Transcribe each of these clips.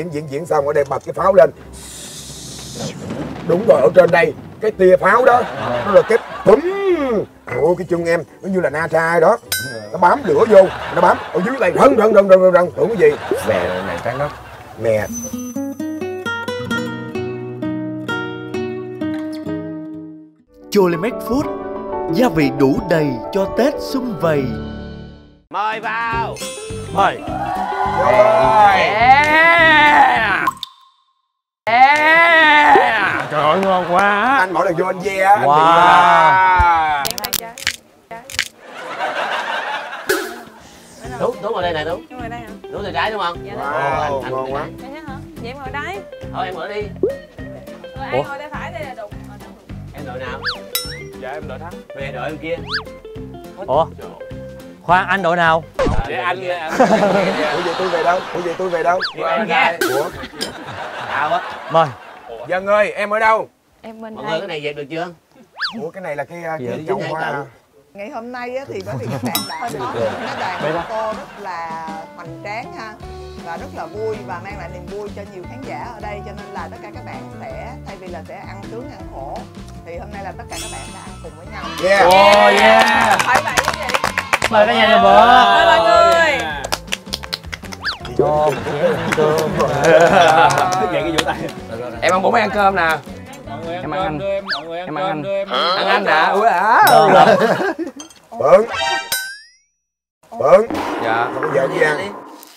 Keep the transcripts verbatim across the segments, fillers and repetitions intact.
diễn diễn diễn xong ở đây bật cái pháo lên. Đúng rồi, ở trên đây cái tia pháo đó nó là cái búm. Ôi cái chân em nó như là NASA đó, nó bám lửa vô, nó bám ở dưới này rần rần rần rần rần tưởng cái gì mè này trắng đó mè. Cholimex Food, gia vị đủ đầy cho Tết sum vầy. Mời vào. Mời. Rồi. Yeah. Yeah. Trời ơi ngon quá. Anh mỗi lần vô anh ve á. Wow. Tú, Tú ngồi đây này Tú. Em ngồi đây hả? Tú từ trái đúng không? Dạ Wow, đó. anh, anh ngon quá. Vậy hả? Vậy em ngồi đây. Thôi em ngồi đi. Rồi ai ngồi đây phải đây là đụng. Em đội nào? Dạ em đội thắng. Về đội em kia. Ủa? Khoan, anh đội nào? Để anh anh. Ủa vậy tôi về đâu? Ủa vậy tôi về đâu? Đi em kia. Ủa? Tao á. Mời. Dân ơi, em ở đâu? Em bên Mọi người đây. cái này dẹp được chưa? Ủa cái này là cái Gì cái vậy? chậu Cái hoa. chậu. Ngày hôm nay á, thì bởi vì các bạn đã có cái đoàn của cô rất là hoành tráng ha, và rất là vui và mang lại niềm vui cho nhiều khán giả ở đây, cho nên là tất cả các bạn sẽ thay vì là sẽ ăn sướng ăn khổ thì hôm nay là tất cả các bạn đã ăn cùng với nhau. Yeah. Oh yeah. Phải vậy chứ gì? Mời cả nhà nhà vợ. Mời mọi người. Cho một chén ăn cơm. Thức dậy cái vỗ tay. Em ăn bún hay ăn cơm nè? Mọi người ăn Em ăn cơm anh. đưa em, mọi người ăn Em ăn cơm anh. đưa em. Ăn anh đã. Ủa à. Bớn. Bớn. Dạ. Bây giờ đi ăn.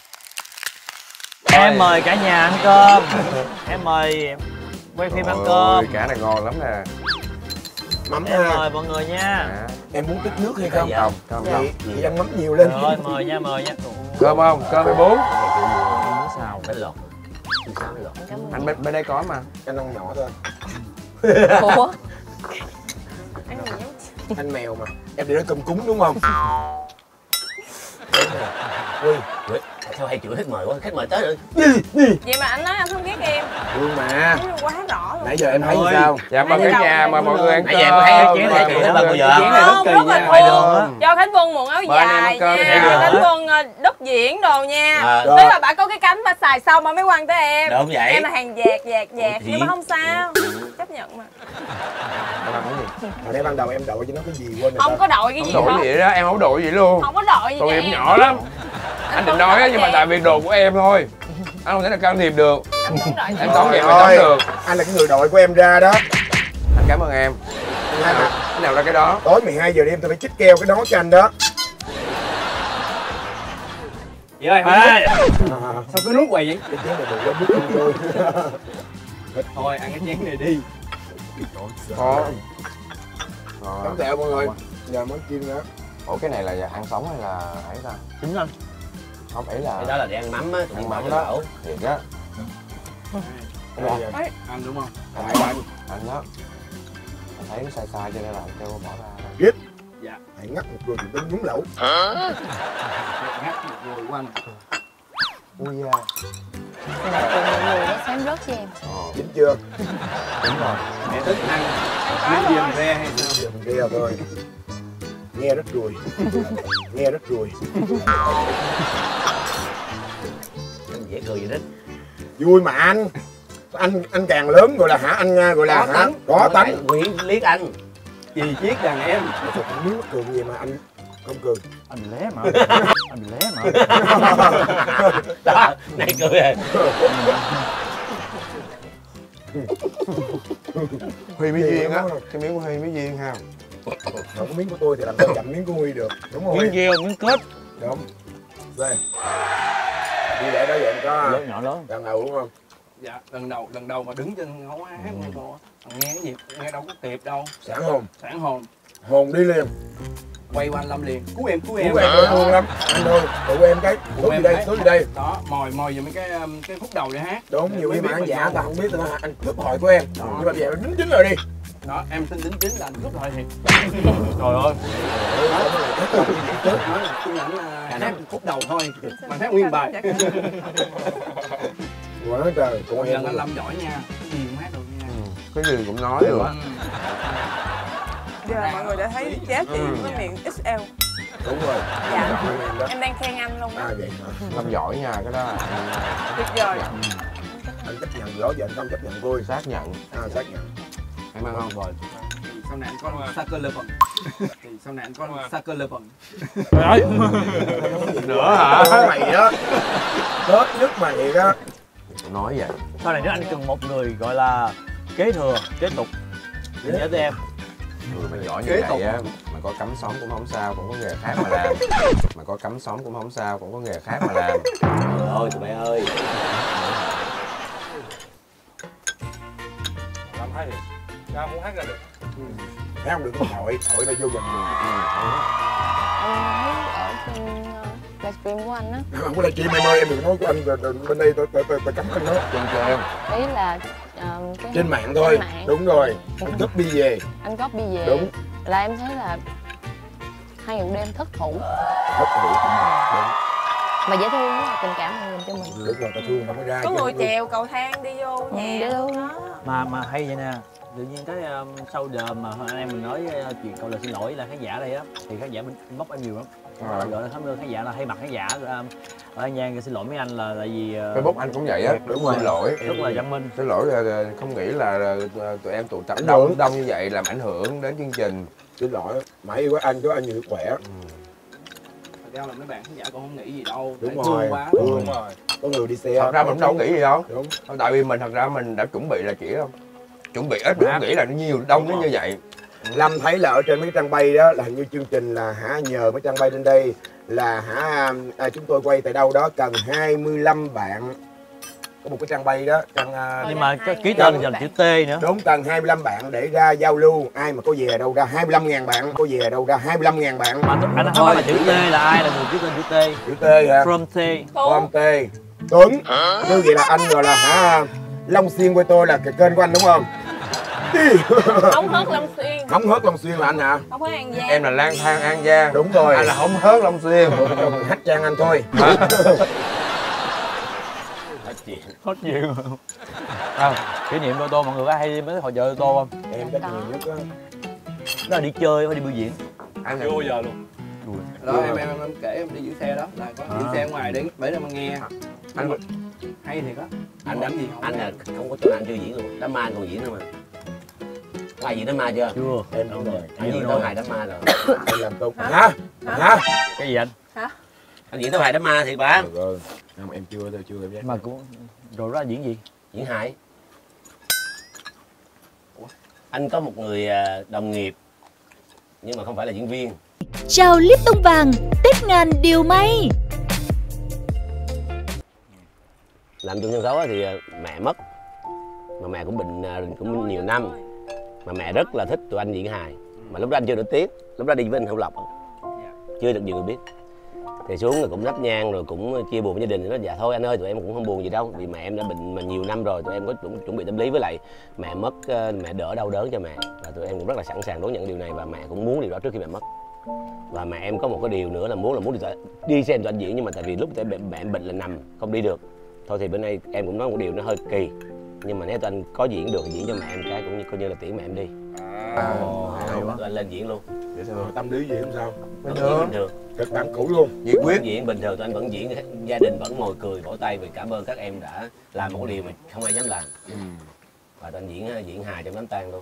Em mời cả nhà ăn cơm. Em mời quay phim ăn cơm. Cá này ngon lắm nè. Mắm Em ha. mời mọi người nha. Em muốn tích nước hay không? Không, không, không. Vậy thì ăn mắm nhiều lên. Rồi mời nha, mời nha. Cơm không? Cơm với bún. Sao? Bánh lột. Sao bánh lột? Anh bên, bên đây có mà. Anh ăn nhỏ thôi. Ủa? Ăn gì nhá? Anh mèo mà. Em để đó cơm cúng đúng không? Ui. Sao hay chửi khách mời quá, khách mời tới rồi. Vậy mà anh nói anh không ghét em. Hương mà. Nói quá rõ luôn. Nãy giờ em thấy sao? Dạ mời Nãy cả giờ nhà, đầu mời mọi người ăn nãy giờ em thấy chén này chị đó bao giờ? Chén này rất Không, kỳ rất là nha. Ngoài đường thương. á. Cho Khánh Vân mượn áo Mời anh em dài ăn cơm, nha. hay được. Khánh Vân ờ, đất diễn đồ nha. À, Tức là bà có cái cánh bà xài xong bà mới quăng tới em. Đúng vậy. Em là hàng dạt dạt dạt Thì- nhưng mà không sao. Chấp nhận mà. Em ăn cái gì? Hồi nãy ban đầu em đội cho nó cái gì quên rồi. Không có đội cái gì Không đổi hết. gì đó, em không đổi gì luôn. Không có đội gì Tội cho em em. nhỏ lắm. Anh định nói á, nhưng mà tại vì đồ của em thôi. Anh không thể nào can thiệp được. Anh không đội gì. Em tóm Trời kịp mà tóm ơi, được. anh là cái người đội của em ra đó. Anh cảm ơn em. Anh à, Cái nào ra cái đó. tối mười hai giờ đêm tôi phải chích keo cái đó cho anh đó. Vậy ơi, À, sao cứ nuốt quầy vậy? cái chén này đủ quá bút tôi. Thôi ăn cái chén này đi. Có. Cảm tạ mọi người. Giờ món chiên nữa. Ủa cái này là ăn sống hay là ấy ta? Chính anh. Không, ý là... Cái đó là để ăn mắm á, ăn mắm đó. Thiệt á. Ăn đúng không? Anh anh anh đó. Anh thấy nó sai sai cho nên là anh kêu bỏ ra. Biết. Dạ. Hãy ngắt một rồi thì tính nhúng lẩu. Ngắt rồi quanh. Ui da. Cái này cùng mọi người nó xém rớt cho em. Chín chưa? Đúng rồi. Mẹ thích ăn miếng diềm ve hay sao? Giờ mình đeo thôi. Nghe rất ruồi. Nghe rất ruồi. Anh dễ cười vậy đó. Vui mà anh. Anh anh càng lớn gọi là hả anh Nga gọi là Có hả? tánh. Có tánh. Nguyễn liếc anh. Gì chiếc đàn em. Sao cũng biết cười gì mà anh không cười. Anh bị lé mà. Anh bị lé mà. Đó, này cười rồi. Huy Mỹ Duyên á, cái miếng của Huy Mỹ Duyên ha. Không có miếng của tôi thì làm sao chậm miếng của Huy được. Đúng không? Miếng kêu, miếng kết. Đúng. Đây. Đi để đó vậy anh có Lớn nhỏ lớn. lần đầu đúng không? Dạ, lần đầu lần đầu mà đứng trên hấu hát nghe cô. Nghe cái gì, nghe đâu có kịp đâu. Sản hồn. Sản hồn. Hồn đi liền. Quay qua anh Lâm liền. Cứu em, cứu em. Cứu em tôi thương lắm. Anh ơi, tụi em cái. Xuống đi đây, thấy. xuống đi đây. Đó, mồi mồi về mấy cái um, cái khúc đầu để hát. Đúng, nhiều khi mà biết ăn mình giả ngon. ta không biết tao anh cướp hỏi của em. Nhưng mà bây giờ đính chính rồi đi. Đó, em xin đính chính là anh cướp rồi thiệt. Trời ơi. Nói là tôi ảnh là hát khúc đầu thôi, mà hát nguyên bài. Quá trời, con Lần em. anh Lâm giỏi nha, cái gì cũng hát được nha. Cái gì cũng nói được á. Giờ mọi người đã thấy giá trị của miệng ích eo. Đúng rồi. Dạ. Em đó. Em đang khen anh luôn á. À vậy hả? Lâm giỏi nha cái đó. Tuyệt vời. Anh chấp nhận lỗi giờ anh không chấp nhận vui. Xác nhận. À, xác nhận. Em ăn không? Rồi. Sau này anh con sa cơ lập thì sau này anh con sa cơ lập Trời ơi. Nữa hả? Mày á. Tết nhất mà vậy đó. Nói vậy. Sau này nếu anh cần một người gọi là kế thừa, kế tục thì nhớ tới em. Người mà giỏi như vậy á, mà có cắm xóm cũng không sao, cũng có nghề khác mà làm. Mà có cắm xóm cũng không sao, cũng có nghề khác mà làm. Trời ơi tụi bay ơi. Làm hay thì sao cũng hát ra được. Thấy không được có thổi, thổi nó vô gần người. Em thấy ở trên uh, livestream của anh á. Không có livestream em ơi, em đừng nói của anh bên đây tôi tôi tôi cấm anh đó. Trên cho em. Ý là uh, cái Trên mạng thôi. trên mạng. Đúng rồi. Anh copy về. Anh copy về. Đúng. Là em thấy là hai người đêm thất thủ. Thất thủ. Đúng. Mà dễ thương á, tình cảm mình dành cho mình. Đúng rồi, ta thương nó mới ra. Có người trèo cầu thang đi vô nhà. Dễ thương đó. Mà mà hay vậy nè. Tự nhiên cái um, sau giờ mà anh em mình nói uh, chuyện câu lời xin lỗi là khán giả đây á, thì khán giả mình inbox em nhiều lắm. À. Gọi là khán khán giả là hay mặt khán giả um, ở An Giang xin lỗi mấy anh là tại vì uh, Facebook anh cũng vậy á. Đúng rồi. Xin lỗi. rất là văn minh. Xin lỗi là không nghĩ là tụi em tụ tập đông đông như vậy làm ảnh hưởng đến chương trình. Xin lỗi, mãi yêu anh cho anh nhiều khỏe. Thật ra là mấy bạn khán giả cũng không nghĩ gì đâu. Đúng thương rồi. quá. Đúng rồi. Có người đi xe. Thật ra mình đâu nghĩ gì đâu. Đúng. Tại vì mình thật ra mình đã chuẩn bị là chỉ không. Chuẩn bị ít, đừng nghĩ là nó nhiều đông đến như vậy. Lâm thấy là ở trên mấy cái trang bay đó là hình như chương trình là hả nhờ mấy trang bay trên đây là hả à, chúng tôi quay tại đâu đó cần hai mươi lăm bạn. Có một cái trang bay đó, trang nhưng mà cái ký tên dành chữ T nữa. đúng, cần hai mươi lăm bạn để ra giao lưu. Ai mà có về đâu ra hai mươi lăm ngàn bạn, có về đâu ra hai mươi lăm ngàn bạn. Mà anh không nói là chữ T là ai là người ký tên chữ T. Chữ T hả? From T. From T. Tuấn. Như vậy là anh gọi là hả Long Xuyên quê tôi là cái kênh của anh đúng không? Hóng hớt Long Xuyên. Hóng hớt Long Xuyên là anh hả? Không phải An Giang. Em là lang thang An Giang. Đúng rồi. Anh là hóng hớt Long Xuyên. Hát trang anh thôi. Hết chuyện. À, kỷ niệm ô tô mọi người có hay đi mấy hội chợ ô tô không? Em rất nhiều nhất á. Đó là đi chơi hay đi biểu diễn? Anh chưa bao giờ luôn. Đó em, em em kể em đi giữ xe đó là có giữ xe ngoài để bể ra mà nghe. Anh hay thiệt á. Anh đã gì anh là không có chỗ nào anh chưa diễn luôn. Đám ma anh còn diễn nữa mà. Có ai diễn đám ma chưa? Chưa. Em không rồi. Anh diễn tới hai đám ma rồi. Em làm tốt. Hả? Hả? Cái gì anh? Hả? Anh diễn tới hai đám ma thiệt bà. Được rồi. Không, em chưa tôi chưa em dám. Mà cũng rồi đó diễn gì? Diễn hài. Anh có một người đồng nghiệp nhưng mà không phải là diễn viên. Chào Lipton vàng, Tết ngàn điều may. Làm chung sân khấu thì mẹ mất, mà mẹ cũng bệnh cũng nhiều năm, mà mẹ rất là thích tụi anh diễn hài. Mà lúc đó anh chưa nổi tiếng, lúc đó đi với anh Hữu Lộc, chưa được nhiều người biết. Thì xuống rồi cũng thắp nhang rồi cũng chia buồn với gia đình. Thì nói dạ thôi anh ơi, tụi em cũng không buồn gì đâu, vì mẹ em đã bệnh mà nhiều năm rồi, tụi em có chuẩn, chuẩn bị tâm lý, với lại mẹ mất, mẹ đỡ đau đớn cho mẹ, và tụi em cũng rất là sẵn sàng đón nhận điều này, và mẹ cũng muốn điều đó trước khi mẹ mất. Và mẹ em có một cái điều nữa là muốn là muốn đi, đi xem tụi anh diễn, nhưng mà tại vì lúc mẹ, mẹ em bệnh là nằm không đi được. Thôi thì bữa nay em cũng nói một điều nó hơi kỳ, nhưng mà nếu tụi anh có diễn được thì diễn cho mẹ em cái cũng như coi như là tiễn mẹ em đi. À, tụi anh lên diễn luôn. tâm lý gì không sao? Vẫn diễn bình thường. Kịch bản cũ luôn. nhiệt quyết. Diễn bình thường tụi anh vẫn diễn, gia đình vẫn ngồi cười vỗ tay vì cảm ơn các em đã làm một điều mà không ai dám làm. Ừ. Và tụi anh diễn diễn hài trong đám tang luôn.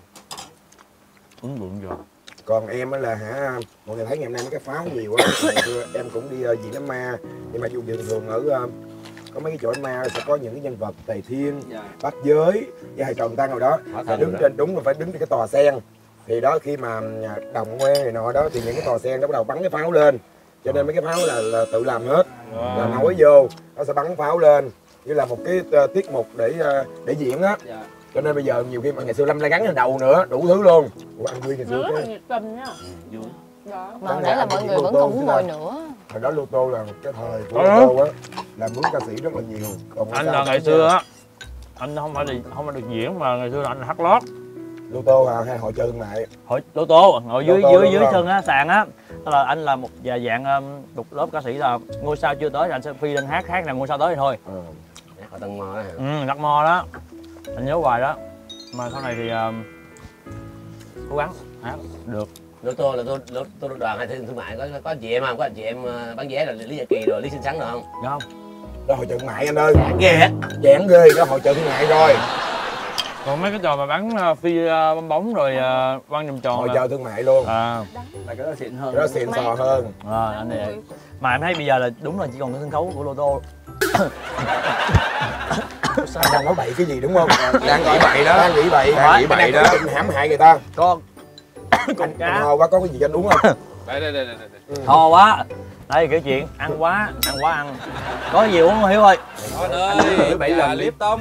Ấn tượng rồi. Còn em á là hả, mọi người thấy ngày hôm nay mấy cái pháo nhiều quá. Ngày xưa em cũng đi uh, diễn đám ma, nhưng mà dù thường thường ở uh, có mấy cái chỗ đám ma sẽ có những cái nhân vật Tề Thiên, Dạ. Bát Giới với hai tròn tăng nào đó phải đứng trên, đúng là phải đứng trên cái tòa sen. Thì đó khi mà đồng ngoe này nọ đó thì những cái tòa sen nó bắt đầu bắn cái pháo lên, cho nên mấy cái pháo là, là tự làm hết, wow. Là nối vô nó sẽ bắn pháo lên như là một cái uh, tiết mục để uh, để diễn á. Dạ. Cho nên bây giờ nhiều khi mà ngày xưa Lâm lại gắn lên đầu nữa, đủ thứ luôn. Ủa, ăn Huy ngày xưa rất là cái nhiệt tình nha. Vui. Đó. Mà nãy là mọi người vẫn còn muốn ngồi nữa. Hồi đó Lô Tô là một cái thời của Lô Tô á, làm mướn ca sĩ rất là nhiều. Còn Anh là ngày xưa á, anh không phải là không phải được diễn mà ngày xưa là anh là hát lót. Lô Tô hả, hay hội chơi thương mại? Hội Lô Tô ngồi dưới Lô Tô, dưới dưới không? sân á, sàn á. Tức là anh là một và dạng um, một lớp ca sĩ là ngôi sao chưa tới thì anh sẽ phi lên hát, hát là ngôi sao tới thì thôi. Ừ. Họ Tân Mò đó hả? Ừ, Đắc Mò đó. Anh nhớ hoài đó. Mà sau này thì um, cố gắng hát được. Lô Tô là tôi Lô Tô đoàn hay thương mại có có anh chị em không? Có anh chị em bán vé là Lý Gia Kỳ rồi Lý Sinh Sắn rồi không? Được không? đó hội chợ thương mại anh ơi. Chán ghê á. Chán ghê, đó hội chợ thương mại rồi. Còn mấy cái trò mà bắn uh, phi uh, bong bóng rồi uh, quăng vòng tròn Hội là... chợ thương mại luôn. À. Là cái đó xịn hơn. Cái đó xịn sò hơn. À, anh này. Mà em thấy bây giờ là đúng là chỉ còn cái sân khấu của Lô Tô. Sao đang nói bậy cái gì đúng không? Đang nghĩ bậy đó. Đang nghĩ bậy. Đang nghĩ bậy đó. Định hãm hại người ta. Con. Con cá. Hồ quá có cái gì cho anh uống không? Đây đây đây đây. Ừ. Hồ quá. Đây kiểu chuyện ăn quá, ăn quá ăn. Có gì uống không Hiếu ơi? Thôi ơi, bảy lần liếp tông.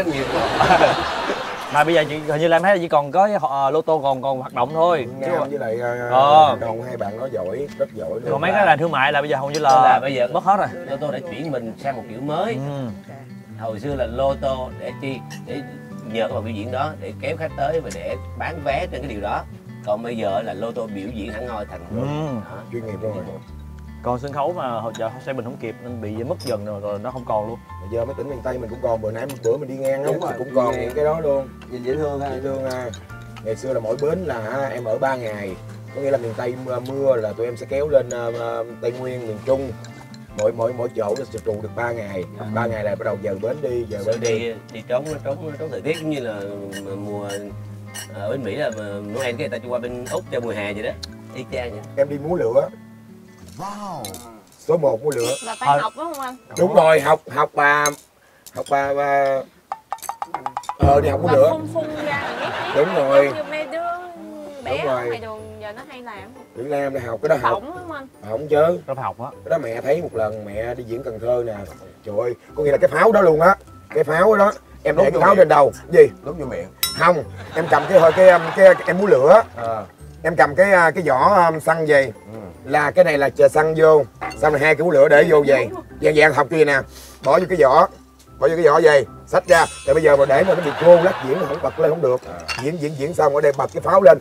Mà bây giờ chị, hình như là em thấy là chỉ còn có uh, Lô Tô còn còn hoạt động thôi. Ngao với lại uh, ờ. Đồng hai bạn nó giỏi, rất giỏi luôn. Còn mấy cái là thương mại là bây giờ hầu như là, là bây giờ mất hết rồi. Lô Tô đã chuyển mình sang một kiểu mới. Ừ. Hồi xưa là Lô Tô để chi để nhờ các bạn biểu diễn đó để kéo khách tới và để bán vé trên cái điều đó. Còn bây giờ là Lô Tô biểu diễn hẳn hoi thành Ừ. Chuyên nghiệp rồi. Còn sân khấu mà hồi giờ xe mình không kịp nên bị mất dần rồi, rồi nó không còn luôn. Bây giờ mấy tỉnh miền Tây mình cũng còn, bữa nãy bữa mình đi ngang á Đúng rồi, cũng còn đi những cái đó luôn. Nhìn dễ thương ha. Dễ thương ha. Ngày xưa là mỗi bến là ha, em ở ba ngày, có nghĩa là miền Tây mưa là tụi em sẽ kéo lên uh, Tây Nguyên, miền Trung. Mỗi mỗi mỗi chỗ nó sẽ trụ được ba ngày. ba ngày là bắt đầu giờ bến đi, giờ Rồi bến đi. đi đi trốn trốn trốn thời tiết cũng như là mùa ở bên Mỹ là Noel cái người ta qua bên Úc cho mùa hè vậy đó. Y chang vậy. Em đi múa lửa. Wow. Số một múa lửa. Là phải học đúng không anh? Đúng rồi, học học bà học bà, bà... ờ đi học múa Là lửa. phun phun ra rồi ghét Đúng rồi. Giống như mấy đứa bé Đúng ở rồi. ngoài đường giờ nó hay làm. Việt Nam này học cái đó học. Bổng đúng không anh? Không chứ. Nó phải học á. Cái đó mẹ thấy một lần mẹ đi diễn Cần Thơ nè. Trời ơi, có nghĩa là cái pháo đó luôn á. Cái pháo đó em để cái pháo trên đầu. Gì? Đút vô miệng. Không, em cầm cái hơi cái, cái, cái em múa lửa. À. Em cầm cái cái vỏ um, xăng gì? Ừ. Là cái này là chờ xăng vô. Xong rồi hai cái múa lửa để vô vậy. Dạng dạng học kia nè. Bỏ vô cái vỏ. Bỏ vô cái vỏ gì? Xách ra. Rồi bây giờ mà để mà nó bị khô lát diễn nó không bật lên không được. Diễn diễn diễn xong ở đây bật cái pháo lên.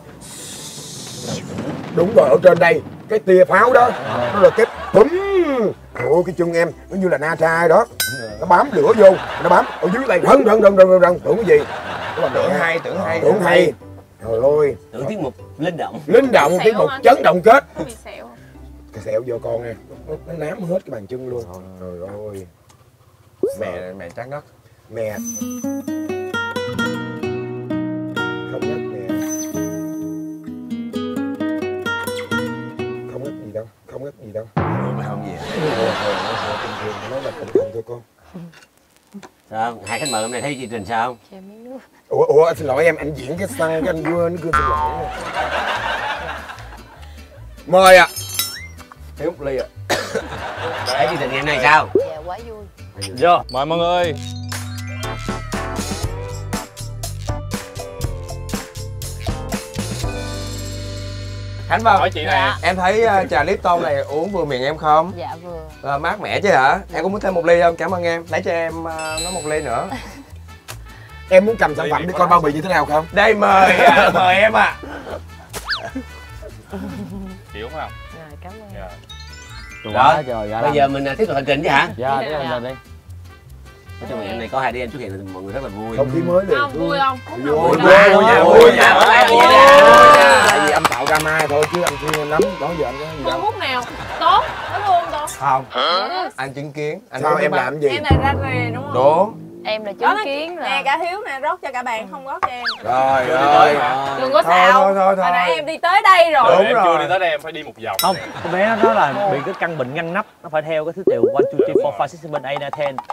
Đúng rồi, ở trên đây cái tia pháo đó nó là cái bấm. Ôi cái chân em nó như là na trai đó. Nó bám lửa vô, nó bám ở dưới này rần rần rần rần rần. Tưởng cái gì? Tưởng hay, tưởng hay. Tưởng hay. Trời ơi. Tưởng tiết mục linh động. Linh động, tiết mục chấn động kết. Có bị sẹo không? Cái sẹo vô con nè, nó, nó nám hết cái bàn chân luôn. Trời ơi. Mẹ mẹ trắng đất. Mẹ. Không nhất mẹ. Không nhất gì đâu, không nhất gì đâu. Mà không gì. Bình thường nói là cẩn thận thôi con. Sao? Hai khách mời hôm nay thấy chương trình sao? Chè miếng nước. Ủa, ủa anh xin lỗi em, anh diễn cái xăng cái anh quên, quên xin lỗi. Mời ạ. À. Thiếu một ly ạ. Thấy chương trình ngày hôm nay sao? Dạ quá vui. Vô, mời mọi người. Khánh Vân, Hỏi chị này. Dạ. em thấy uh, trà Lipton này uống vừa miệng em không? Dạ vừa. À, mát mẻ chứ hả? Em có muốn thêm một ly không? Cảm ơn em. Lấy cho em uh, nó một ly nữa. Em muốn cầm sản phẩm đi coi bao bì như thế nào không? Đây mời, à, mời em ạ. À. Chịu không? Rồi cảm ơn. Dạ. Đó, trời ơi. Bây giờ mình tiếp tục hành trình chứ hả? Dạ, tiếp tục hành trình đi. Nói chung là hôm nay có hai đứa em xuất hiện thì mọi người rất là vui. Không khí mới liền. Không vui không? Vui, Vui vui, vui nha, vui nha. Vui nha. Tại vì anh tạo drama thôi chứ anh thương em lắm. Đó giờ anh có gì Phương đâu. Phúc nào? Tốt, nó luôn tốt. Không. Anh chứng kiến. Anh Sao có em biết làm gì? Em này ra rề đúng không? Đúng. Em là Đó chứng là- kiến Nè là cả Hiếu nè, rót cho cả bạn không rót cho em. Rồi rồi. Đừng có Thôi, xạo. thôi, thôi, thôi. Hồi nãy em đi tới đây rồi. Đúng Em rồi. chưa đi tới đây em phải đi một vòng. Không, con bé nó nói là bị cái căn bệnh ngăn nắp. Nó phải theo cái thứ tự one, two, three, four, five, six, seven, eight, nine, ten.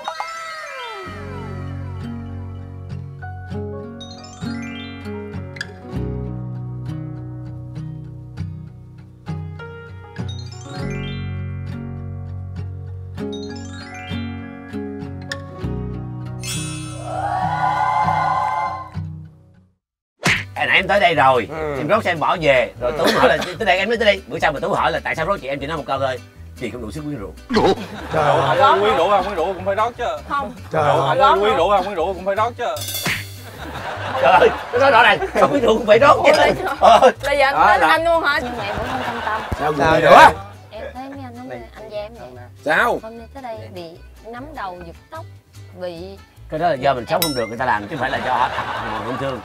Hồi nãy em tới đây rồi, Ừ. em rót cho em bỏ về. Rồi Tú hỏi là tới đây em mới tới đây. Bữa sau mà Tú hỏi là tại sao rót chị, em chỉ nói một câu thôi. Chị không đủ sức quyến rũ. Trời Không ơi. có quyến rũ không, quyến rũ cũng phải rót chứ. Không. Trời Không ơi. có quyến rũ không, quyến rũ cũng phải rót chứ. Trời ơi, nó nói rõ ràng không quyến rũ cũng phải rót chứ. Ờ. Là giờ anh Đó tới là- anh luôn hả? nhưng mà em vẫn không cam tâm. Sao Sao vậy nữa? nữa? Em thấy mấy anh nói anh với em vậy. Sao? Hôm nay tới đây bị nắm đầu giật tóc, bị Cái đó là do mình sống không được người ta làm chứ không phải là do họ họ không thương.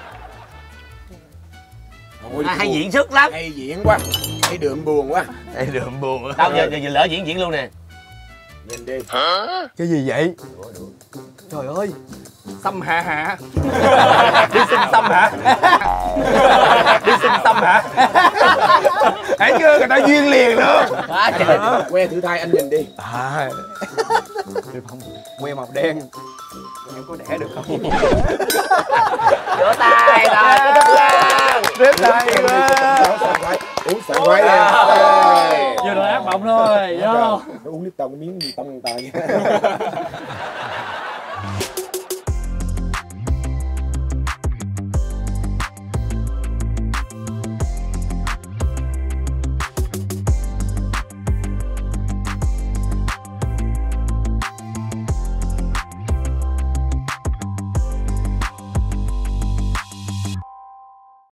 Ôi, À, hay diễn xuất lắm. Hay diễn quá. Hay đượm buồn quá. Đây đường buồn. Đâu giờ, giờ, giờ lỡ diễn diễn luôn nè. Nhìn đi. Cái gì vậy? Trời ơi, xăm hạ hạ. Đi xin xăm hả? Đi xin xăm hả? Thấy chưa, người ta duyên liền luôn. Que thử thai anh nhìn đi. À, được không? Que màu đen em có đẻ được không? Vỗ tay rồi, kết thúc lan. Rất hay quá. Uống sẵn khoái đi. Giờ rồi ác mộng thôi. Vô. Nó uống nước tông miếng gì tông tay.